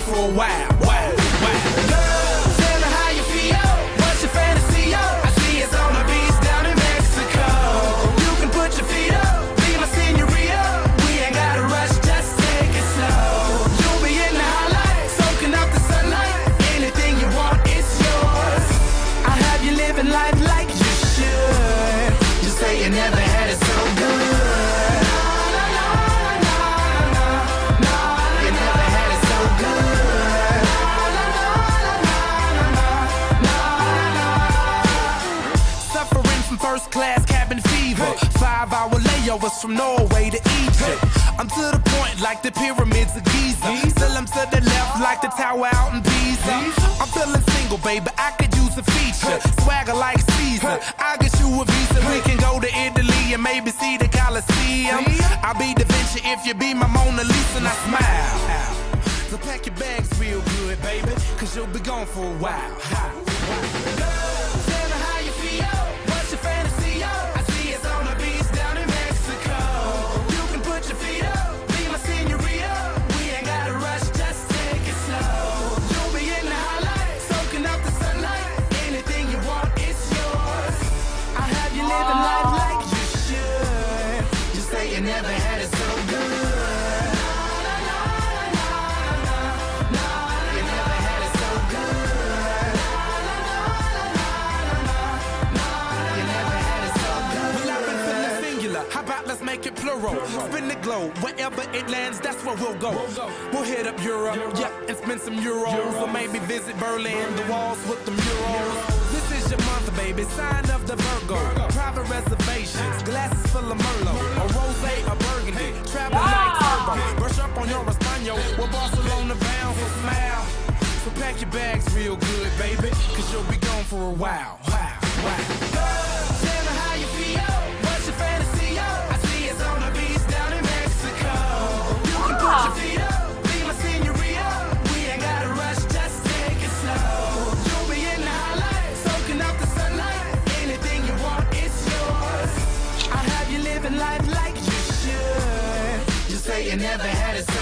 for a while. Wow, wow. Girl, tell me how you feel. What's your fantasy, yo? I see it's on the beach down in Mexico. You can put your feet up, be my senorita. We ain't gotta rush, just take it slow. You'll be in the highlight, soaking up the sunlight. Anything you want, it's yours. I have you living life like you should. Just say you never had it so good. First class cabin fever, 5-hour layovers from Norway to Egypt. I'm to the point like the pyramids of Giza. Still I'm to the left like the tower out in Pisa. I'm feeling single, baby, I could use a feature. Swagger like Caesar, I'll get you a visa. We can go to Italy and maybe see the Colosseum. I'll be Da Vinci if you be my Mona Lisa and I smile. So pack your bags real good, baby, cause you'll be gone for a while. Tell me how you feel. What's your fantasy, yo? I see it's on the beach down in Mexico. You can put your feet up, be my senorita. We ain't gotta rush, just take it slow. You'll be in the highlight, soaking up the sunlight. Anything you want, it's yours. I have you living life like you should. Just say you never had it so good. How about let's make it plural? Spin the globe, wherever it lands, that's where we'll go. We'll hit up Europe, yeah, and spend some euros. Or maybe visit Berlin, the walls with the murals. This is your month, baby, sign of the Virgo. Private reservations, glasses full of Merlot. A rosé, a burgundy, travel like turbo. Brush up on your Espanol, we're Barcelona bound, so smile. So pack your bags real good, baby, cause you'll be gone for a while. Wow, wow. Tell me how you feel. What's your fantasy, yo? I see it's on the beach down in Mexico. You can put your feet up, be my senorita. We ain't gotta rush, just take it slow. You'll be in the highlight, soaking up the sunlight. Anything you want, it's yours. I have you living life like you should. Just say you never had it.